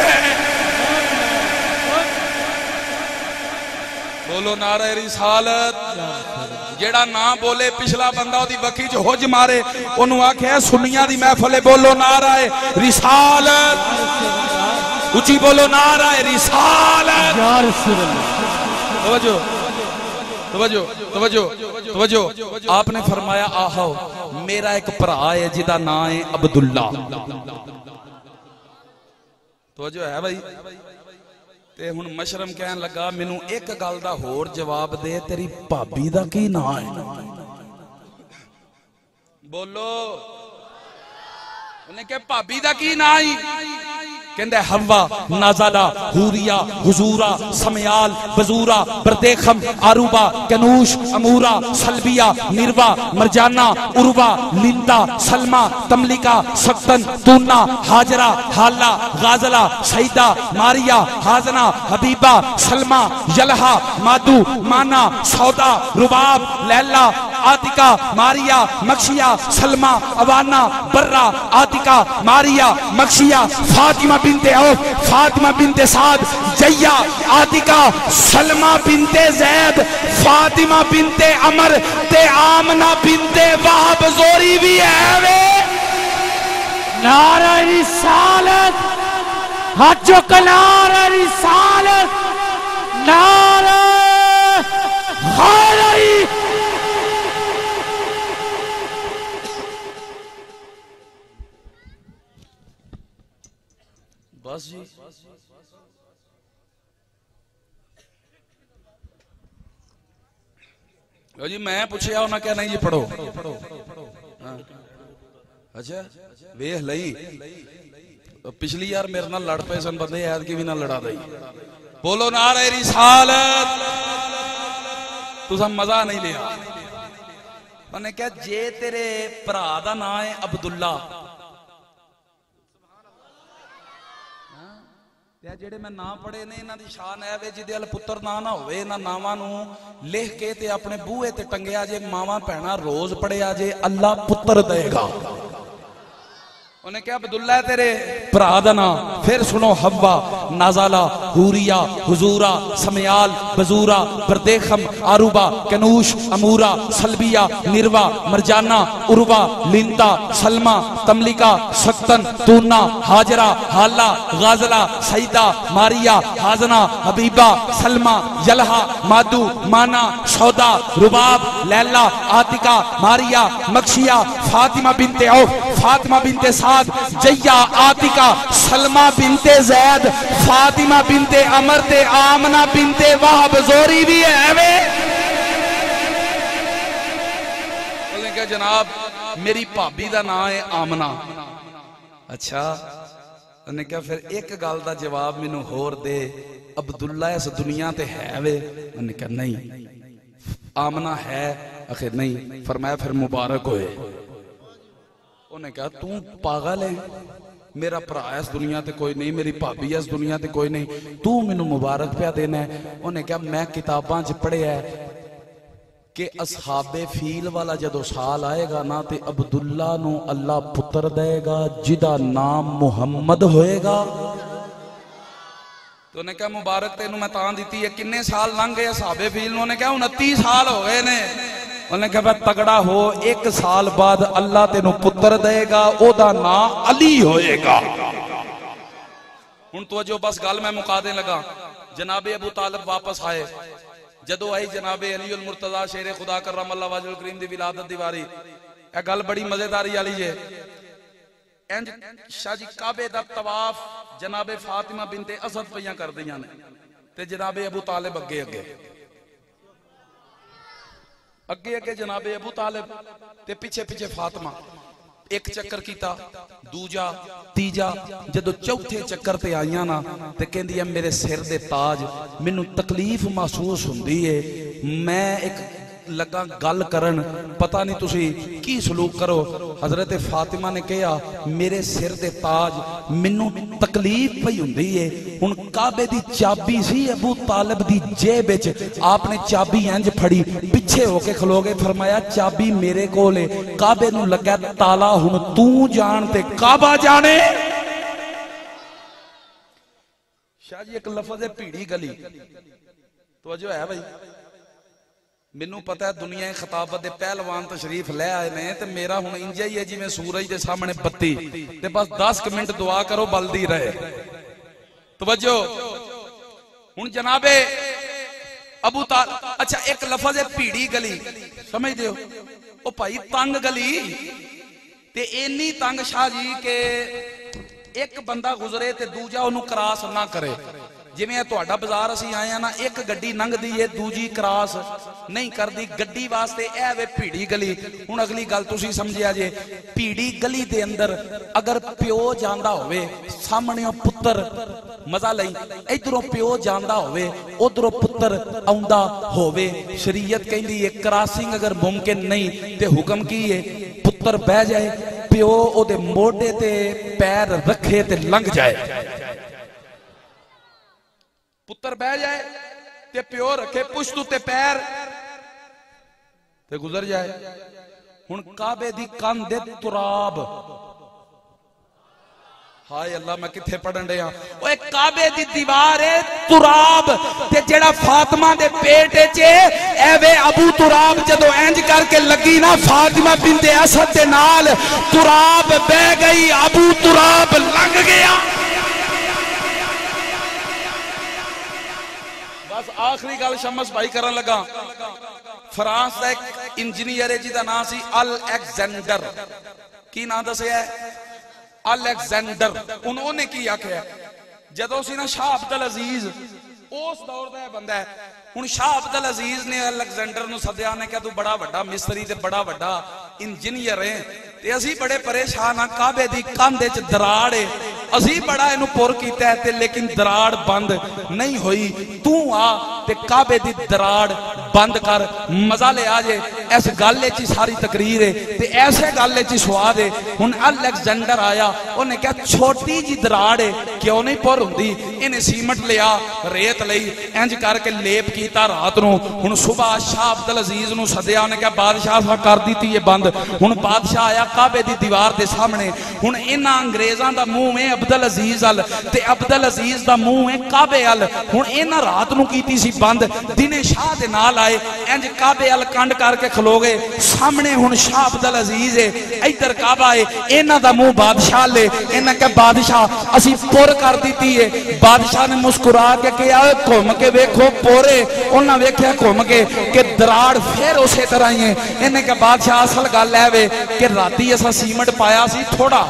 بولو نعرہ رسالت۔ جیڑا نام بولے پچھلا بندہ دی وقی جو ہوج مارے انہوں آکھے سنیاں دی محفلے بولو نعرہ رسالت، اچھی بولو نعرہ رسالت۔ توجہ توجہ توجہ توجہ، آپ نے فرمایا آہو میرا ایک پرا ہے جدا نام ہے عبداللہ۔ توجہ ہے بھائی، تے ہن مشرم کہن لگا مینوں ایک گل دا ہور جواب دے، تیری بھابی دا کی نام ہے؟ بولو، انہیں کہ بھابی دا کی نام ہے؟ کہندے حوا، نازالہ، حوریہ، حضورہ، سمیال، بزورہ، بردیخم، عروبہ، کنوش، امورہ، سلبیہ، نروہ، مرجانہ، عروبہ، لندہ، سلمہ، تملکہ، سکتن، تونہ، حاجرہ، حالہ، غازلہ، سیدہ، ماریہ، حازنہ، حبیبہ، سلمہ، یلہہ، مادو، مانا، سودا، رباب، لیلہ، آتکا ماریا مکشیہ سلمہ اوانا برہ آتکا ماریا مکشیہ فاطمہ بنت عوف فاطمہ بنت سعد جیہ آتکا سلمہ بنت زید فاطمہ بنت عمر تے آمنہ بنت وہب زوری بھی ہے وے نعرہ رسالت ہاتھ چک نعرہ رسالت نعرہ حیدری بس جی جی میں پوچھیا انہاں کیا نہیں جی پڑھو اچھا ویخ لئی پچھلی یار میرے نال لڑ پے سن بندے عید کی بھی نہ لڑا دئی بولو نعرہ رسالت تسا مزہ نہیں لیا انہوں نے کہا جے تیرے پرا دا نام ہے عبداللہ جڑے میں نام پڑھے نے انہاں دی شان ہے وے جدے ال پتر نہ ہوئے انہاں ناواں نو لکھ کے تے اپنے بوئے تے ٹنگیا جے ماواں بہناں روز پڑھیا جے اللہ پتر دے گا انہیں کہا عبداللہ تیرے پرادنا پھر سنو حوا نازالہ حوریہ حضورہ سمیال بزورہ بردیخم آروبہ کنوش امورہ سلبیہ نروہ مرجانہ عروہ لنتا سلمہ تملکہ سکتن تونہ حاجرہ حالہ غازلہ سیدہ ماریہ حازنہ حبیبہ سلمہ یلہا مادو مانا سودا رباب لیلہ آتکہ ماریہ مکشیہ فاطمہ بنت عوف فاطمہ بنت سعد جیہ آتکہ سلمہ بنت زید فاطمہ بنت عمر تے آمنہ بنت وہب زوری بھی ہے وے بولیں کہ جناب میری پابی دا نام ہے آمنہ اچھا انہیں کہا پھر ایک گال دا جواب منو ہور دے عبداللہ اس دنیا تے ہے وے انہیں کہا نہیں آمنہ ہے آخر نہیں فرمایا پھر مبارک ہوئے انہیں کہا تو پاگل ہے میرا پرا اس دنیا تے کوئی نہیں میری بھابی اس دنیا تے کوئی نہیں تو مینوں مبارک پیا دینا ہے انہیں کہا میں کتاباں چ پڑھیا ہے کہ اصحاب فیل والا جدو سال آئے گا نا تے عبداللہ نو اللہ پتر دے گا جدا نام محمد ہوئے گا تو انہیں کہا مبارک تینوں میں تاں دیتی ہے کنے سال لنگ گئے اصحاب فیل انہوں نے کہا 29 سال ہو گئے نے انہوں نے کہا تگڑا ہو ایک سال بعد اللہ تینوں پتر دے گا او دا نام علی ہوئے گا ان توجہ بس گال میں مقادیں لگا جناب ابو طالب واپس آئے جدو آئی جناب علی المرتضی شیر خدا کرم اللہ واجب الکریم دی ولادت دیواری اے گل بڑی مزیداری علی جے انج شاہ جی کعبے دا طواف جناب فاطمہ بنت اسد پیاں کر دیاں نے تے جناب ابو طالب اگے اگے اگے اگے جناب ابو طالب تے پیچھے پیچھے فاطمہ ایک چکر کیتا دوجا تیجا جدو چوتھے چکر تے آئیاں نا تے کہندی ہے میرے سر دے تاج منو تکلیف محسوس ہوندی ہے میں ایک لگا گل کرن پتہ نہیں تسی کی سلوک کرو حضرت فاطمہ نے کہا میرے سر دے تاج منو تکلیف پئی ہوندی ہے ہن کعبے دی چابی سی ابو طالب دی جیب وچ آپ نے چابی انج پھڑی پیچھے ہو کے کھلو گئے فرمایا چابی میرے کول ہے کعبے نو لگا تالا ہن تو جان تے کعبہ جانے شاہ جی ایک لفظ ہے پیڑی گلی توجہ ہے بھائی منو پتہ ہے دنیا خطابت دے پہلوان تشریف لے آئے نے تے میرا ہن انجا ہی ہے جی میں سورج دے سامنے بتی تے بس 10 منٹ دعا کرو بلدی رہے توجہ ہن جناب ابو طالب اچھا ایک لفظ ہے پیڑی گلی سمجھ دیو او بھائی تنگ گلی تے اینی تنگ شاہ جی کہ ایک بندہ گزرے تے دوجا انہوں کراس نہ کرے جی میں توڑا بزار اسی آئے ہیں نا ایک گڑی ننگ دیئے دوجی کراس نہیں کر دی گڑی واسطے اے وے پیڑی گلی ان اگلی گل تسی سمجھے آجے پیڑی گلی دے اندر اگر پیو جاندہ ہوئے سامنیوں پتر مزہ لئی ادھروں پیو جاندہ ہوئے ادھروں پتر آندہ ہوئے شریعت کہیں دی ایک کراسنگ اگر ممکن نہیں تے حکم کیے پتر بہ جائے پیو او دے موڑے تے پیر رکھے تے لنگ جائے پتر بہ جائے تے پیو رکھے پشتو تے پیر تے گزر جائے. ہن کعبے دی کندھ تراب، ہائے اللہ میں کتھے پڑھن رہا ہوں. اوے کعبے دی دیوار ہے تراب، تے جڑا فاطمہ دے پیٹ وچ اے وے ابو تراب جدوں انج کر کے لگی نا فاطمہ بنت اسد دے نال، تراب بہ گئی، ابو تراب لنگ گیا. بس آخری گل شمس بھائی کرن لگا. فرانس دا ایک انجینئر ہے جہدا نام سی الیگزینڈر. کی نام دسیا ہے؟ الیگزینڈر. انہوں نے کی آکھیا جدوں سی نا شاہ عبدالعزیز اس دور دا بندہ ہے. ہن شاہ عبدالعزیز نے الیگزینڈر نو سدیا نے کہ تو بڑا بڑا مستری تے بڑا بڑا انجینئر ہے تے اسی بڑے پریشان ہاں، کعبے دی کندھ وچ دراڑ ہے، اسی بڑا اینو پور کیتا ہے تے لیکن دراڑ بند نہیں ہوئی. تو آ تے کعبے دی دراڑ بند کر، مزہ لے آ جے. اس گل وچ ساری تقریر ہے تے ایسے گل وچ سواد ہے. ہن الیگزینڈر آیا، اونے کہا چھوٹی جی دراڑ ہے کیوں نہیں پور ہوندی؟ انہیں سیمنٹ لیا، ریت لئی، انج کر کے لیپ کیتا رات نو. ہن صبح شاہ عبدالعزیز نو سدیا، نے کہا بادشاہ صاحب کر دیتی یہ بند. ہن بادشاہ آیا کعبے دی دیوار دے سامنے. ہن انہاں انگریزاں دا منہ ہے عبدالعزیز ال تے عبدالعزیز دا منہ ہے کعبے ال. ہن انہاں رات نو کیتی سی بند، دنے شاہ دے نال آئے انج کعبے ال کنڈ کر کے کھلو گئے. سامنے ہن شاہ عبدالعزیز ہے، ادھر کعبہ ہے، انہاں دا منہ بادشاہ لے. انہاں کہ بادشاہ اسی پور کر دیتی ہے. بادشاہ نے مسکرا کے کہا گھوم کے ویکھو پورے. انہاں ویکھیا گھوم کے کہ دراڑ پھر اسی طرح ہی ہے. انہیں کہ بادشاہ اصل گل ہے وے کہ راتی ایسا سیمنٹ پایا سی تھوڑا.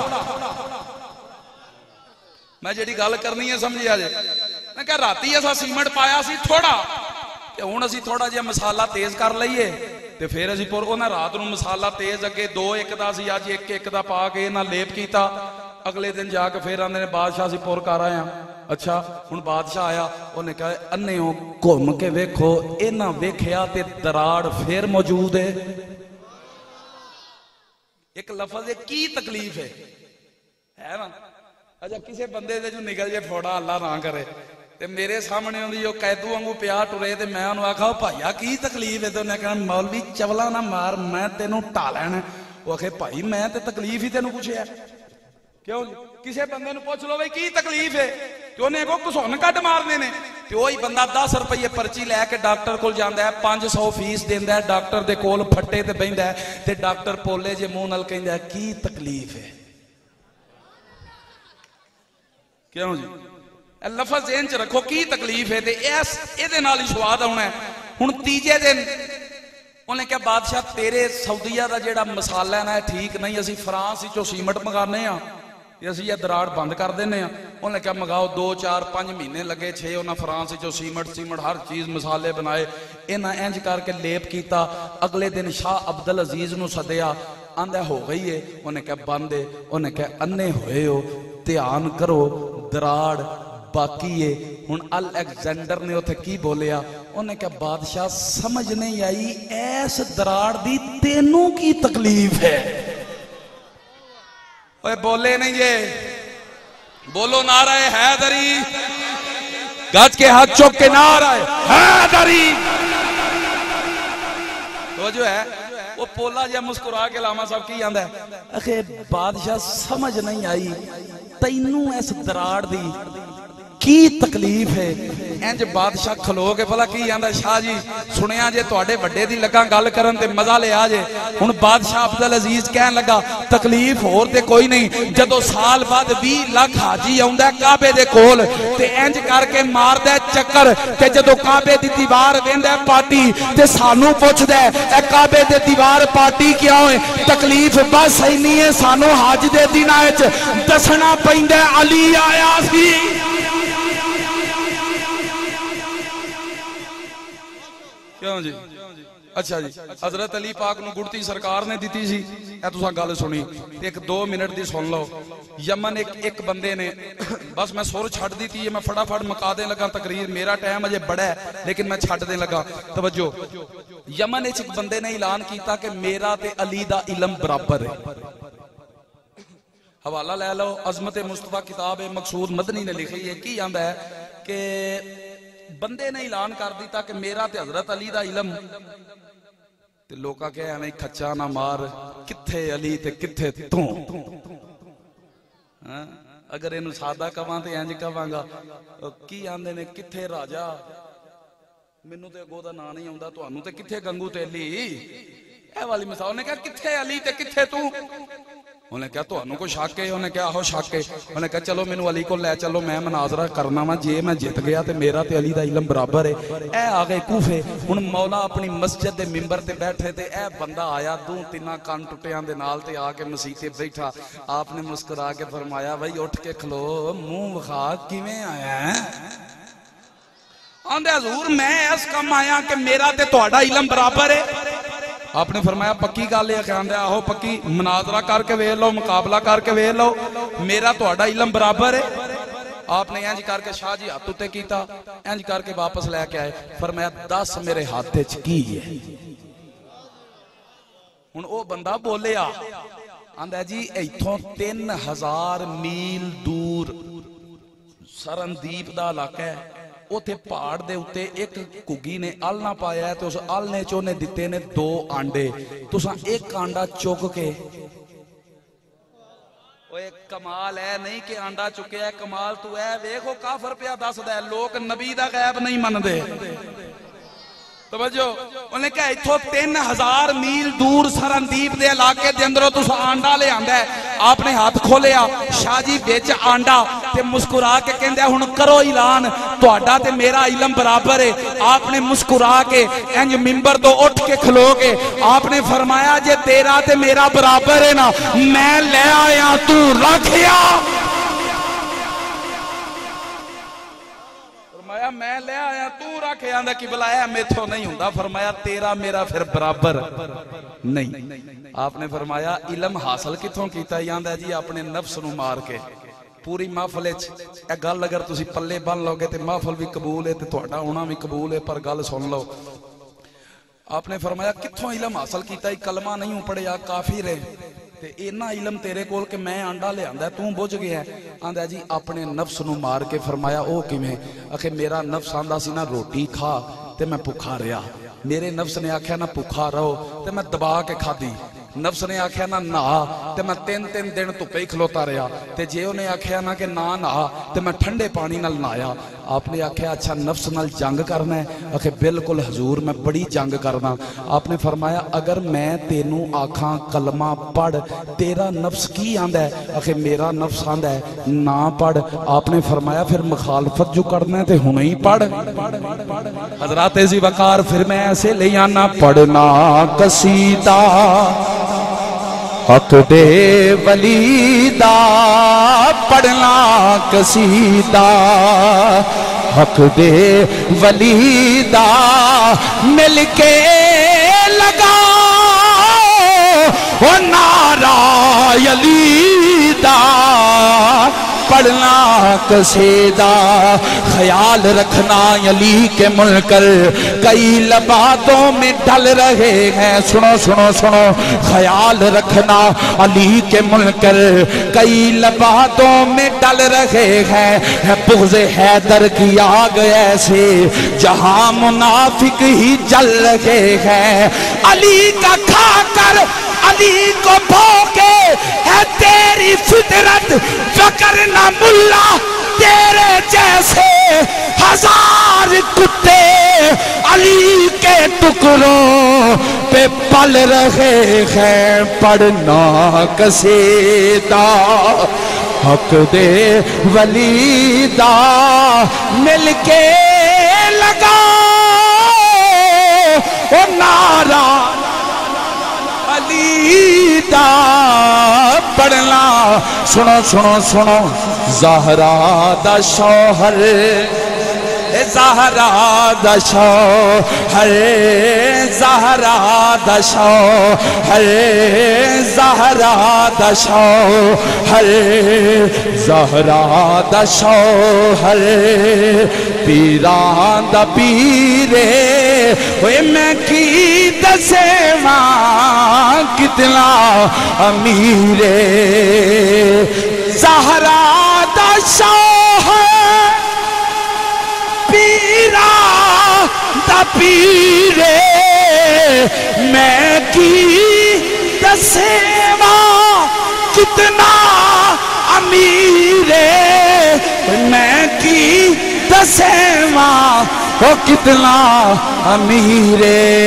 میں جیڑی گل کرنی ہے سمجھی آجے. میں کہا راتی ایسا سیمنٹ پایا سی تھوڑا تے ہن اسی تھوڑا جہا مسالہ تیز کر لئیے تے پھر اسی پور. انہاں رات نو مسالہ تیز اگے 2-1 دا سی، اج 1-1 دا پا کے انہاں لیپ کیتا. اگلے دن جا کے پھر آندے نے بادشاہ سی پور کر آیا. اچھا ہن بادشاہ آیا، انہیں کہا انہوں گھوم کے ویکھو. انہاں ویکھیا تے دراڑ پھر موجود ہے. ایک لفظ ہے کی تکلیف ہے نا. اچھا کسے بندے دے جو نکل جائے پھوڑا اللہ نہ کرے تے میرے سامنے ہوندی جو قیدو وانگو پیا ٹرے تے میں انہوں آکھا بھائیا کی تکلیف ہے؟ تو انہیں کہا مولوی چولا نہ مار میں تینوں ٹالین. وہ آکھے بھائی میں تے تکلیف ہی تینوں پوچھے ہے. کیوں کسے بندے نو پوچھ لو بھائی کی تکلیف ہے تو انہیں کو کسون کٹ مارنے نے. تو وہی بندہ 10 روپے پرچی لے کے ڈاکٹر کول جاندا ہے، 500 فیس دیندا ہے، ڈاکٹر دے کول پھٹے تے بہندا ہے تے ڈاکٹر پولے جے منہ نال کہندا ہے کی تکلیف ہے. کیوں جی لفظ ذہن چ رکھو کی تکلیف ہے تے اس دے نال ہی سواد آنا ہے. ہن تیجے دن انہیں کہا بادشاہ تیرے سعودیہ دا جیڑا مسالہ ہے نا ٹھیک نہیں، اسی فرانس چو سیمنٹ منگانے ہاں اسی یہ دراڑ بند کر دینے ہاں. انہیں کہا منگاؤ 2-4-5 مہینے لگے 6. انہیں فرانس چو سیمنٹ ہر چیز مسالے بنائے. انہیں انج کر کے لیپ کیتا. اگلے دن شاہ عبدالعزیز نو سدیا، آندہ ہو گئی ہے. انہیں کہا بند ہے. انہیں کہا انے ہوئے ہو دھیان کرو دراڑ باقی ہے. ہن الیگزینڈر نے اتھے کی بولیا؟ انہیں کہا بادشاہ سمجھ نہیں آئی ایس دراڑ دی تینوں کی تکلیف ہے. اوے بولے نہیں یہ بولو نعرہ حیدری، گج کے ہاتھ چوک کے نعرہ حیدری. تو جو ہے وہ پولا جا مسکرا کے لاما صاحب کی آندہ ہے اکھے بادشاہ سمجھ نہیں آئی تینوں اس دراڑ دی کی تکلیف ہے. انج بادشاہ کھلو کے بھلا کی آندا شاہ جی سنیا جے تواڈے وڈے دی لگا گل کرن تے مزہ لے آ جے. ہن بادشاہ عبدالعزیز کہن لگا تکلیف ہور تے کوئی نہیں، جدو سال بعد 20 لاکھ حاجی آوندا ہے کعبے دے کول تے انج کر کے ماردا ہے چکر تے جدو کعبے دی دیوار ویندا ہے پاٹی تے سانو پوچھدا ہے اے کعبے دے دیوار پاٹی کیوں ہے؟ تکلیف بس ہی نہیں ہے سانو حج دے دناں وچ دسنا پیندا ہے علی آیا سی. کیوں جی اچھا جی حضرت علی پاک نو گڑتی سرکار نے دیتی سی. اے تساں گل سنی ایک 2 منٹ دی سن لو. یمن ایک بندے نے بس میں سر چھڑ دیتی ہے، میں فٹافٹ مکا دے لگا تقریر، میرا ٹائم اجے بڑا ہے لیکن میں چھڑ دے لگا. توجہ یمن ایک بندے نے اعلان کیتا کہ میرا تے علی دا علم برابر ہے. حوالہ لے لو عظمت مصطفیٰ کتاب مقصود مدنی نے لکھی ہے. کی آندا ہے کہ بندے نے اعلان کر دیتا کہ میرا تے حضرت علی دا علم تے لوکاں کہ ایویں کھچا نہ مار کتھے علی تے کتھے تو اگر اینو سادہ کواں تے انج کواں گا کی آندے نے کتھے راجا مینوں تے اگوں دا نا نہیں آوندا تانوں تے کتھے گنگو تیلی اے والی مثال نے کہا کتھے علی تے کتھے تو انہیں کہا تو انہوں کو شک ہے انہیں کہا آہو شک ہے انہیں کہا چلو مینو علی کو لے چلو میں مناظرہ کرنا وا جے میں جت گیا تے میرا تے علی دا علم برابر ہے اے آگئے کوفے ان مولا اپنی مسجد دے ممبر تے بیٹھے تے اے بندہ آیا دوں تینہ کان ٹوٹیاں دے نال تے آکے مسیح تے بیٹھا آپ نے مسکرا کے فرمایا بھائی اٹھ کے کھلو منہ بخا کیویں آیا ہے آندے حضور میں اس کم آیا کہ میرا تے تہاڈا علم برابر ہے آپ نے فرمایا پکی گل ہے کہ آندے آہو پکی مناظرہ کر کے ویکھ لو مقابلہ کر کے ویکھ لو میرا تہاڈا علم برابر ہے آپ نے انج کر کے شاہ جی ہاتھ تے کیتا انج کر کے واپس لے کے آئے فرمایا 10 میرے ہاتھ وچ کی ہے ہن او بندہ بولیا آندا جی ایتھوں 3000 میل دور سرندیپ دا علاقہ ہے اوتھے پہاڑ دے اُتے ایک کگی نے ال نہ پایا ہے تو اس ال نے چونے دیتے نے 2 آنڈے تو ساں ایک آنڈا چوک کے وہ ایک کمال ہے نہیں کہ آنڈا چکے ہے کمال تو ہے ویکھو کافر پیا دس دے لوگ نبی دا غیب نہیں من دے توجہ انہیں کہا ایتھو 3000 میل دور سرندیپ دے علاقے دے اندروں تو آنڈا لے آندا ہے آپ نے ہاتھ کھولیا شاہ جی بیچ آنڈا تے مسکرا کے کہندے ہن کرو اعلان تہاڈا تے میرا علم برابر ہے آپ نے مسکرا کے انج منبر تو اٹھ کے کھلو گے آپ نے فرمایا جے تیرا تے میرا برابر ہے نا میں لے آیا تو رکھیا فرمایا میں لے آیا تو رکھے آندہ کی بلایا میتھو نہیں ہوندہ فرمایا تیرا میرا پھر برابر نہیں آپ نے فرمایا علم حاصل کتوں کیتا ہے آندہ جی اپنے نفس نو مار کے پوری محفل اے گل اگر تسی پلے بن لو گے تے محفل بھی قبول ہے تے تہاڈا ہونا بھی قبول ہے پر گل سن لو آپ نے فرمایا کتوں علم حاصل کیتا ہے کلمہ نہیں پڑھیا کافر ہے تے اینا علم تیرے کول کہ میں آنڈا لے آندہ ہے توں بوجھ گیا ہے آندہ جی اپنے نفس نو مار کے فرمایا او کی میں اکھے میرا نفس آندہ سی نا روٹی کھا تے میں پکھا رہا میرے نفس نے آکھیا نا پکھا رہو تے میں دبا کے کھا دی نفس نے آکھیا نا نہا تے میں 3 دن تو پہ کھلوتا رہا تے جے انہیں آکھیا نا کہ نہا تے میں ٹھنڈے پانی نال نہایا آپ نے آکھیا اچھا نفس نال جنگ کرنا ہے آکھے بالکل حضور میں بڑی جنگ کرنا آپ نے فرمایا اگر میں تینوں آکھاں کلمہ پڑھ تیرا نفس کی آندہ ہے آکھے میرا نفس آندہ ہے نہ پڑھ آپ نے فرمایا پھر مخالفت جو کرنا ہے تے ہوں ہی پڑھ حضرات ذی وقار پھر میں ایسے لے آنا پڑھنا قصیدہ حق دے ولی دا پڑھنا قصیدہ حق دے ولی دا مل کے لگا وہ نعرہ علی دا پڑھنا قصیدہ خیال رکھنا علی کے منکر کئی لباتوں میں ڈل رہے ہیں سنو سنو سنو خیال رکھنا علی کے منکر کئی لباتوں میں ڈل رہے ہیں بغض حیدر کی آگ ایسے جہاں منافق ہی جل رہے ہیں علی کا کھا کر علی کو بھوکے ہے تیری فطرت فکر نہ ملا تیرے جیسے 1000 کتے علی کے ٹکڑوں پہ پل رہے ہیں پڑھنا قصیدہ حق دے ولی دا مل کے لگا وہ نعرہ علی دا پڑھنا سنو سنو سنو زہرا دا شوہر زہرا دا شوہر زہرا دا شوہر زہرا دا شوہر زہرا دا شوہر پیران دا پیرے ہوئے میں کی دسے ماں کتنا امیرے زہرا دا شوہر پیرا دا پیرے میں کی دسیواں کتنا امیر میں کی دسیواں وہ کتنا امیر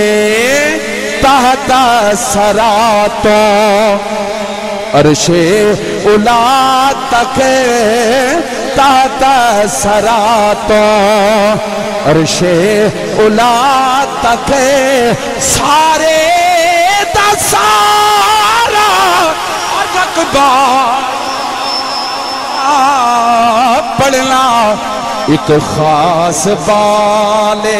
تحت سراتوں عرش اولا تک تحت سراتوں عرش اولا تک سارے دا سارا رقبہ پڑھنا ایک خاص والے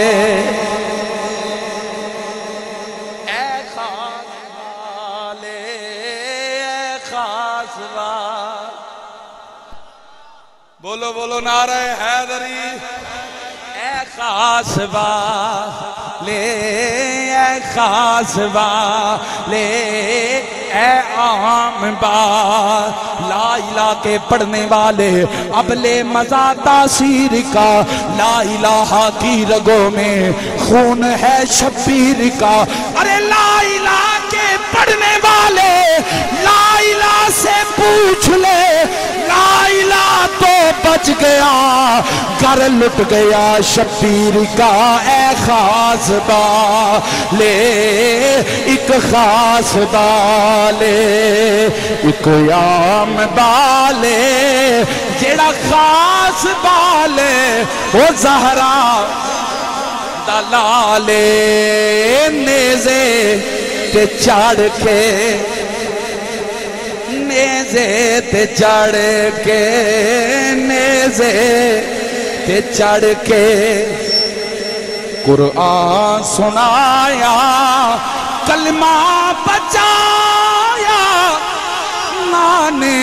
بولو بولو نعرہ حیدری اے خاص والے اے خاص والے اے عام بات لا الہ کے پڑھنے والے اب لے مزہ تاثیر کا لا الہ کی رگوں میں خون ہے شبیر کا ارے لا الہ کے پڑھنے والے لا الہ سے پوچھ لے لا الہ تو بچ گیا گھر لٹ گیا شبیر کا اے خاص والے ایک خاص والے ایک عام والے جیڑا خاص والے وہ زہرا دلالے نیزے تے چڑھ کے نیزے تے چڑھ کے نیزے تے چڑھ کے قرآن سنایا کلمہ بچایا نانے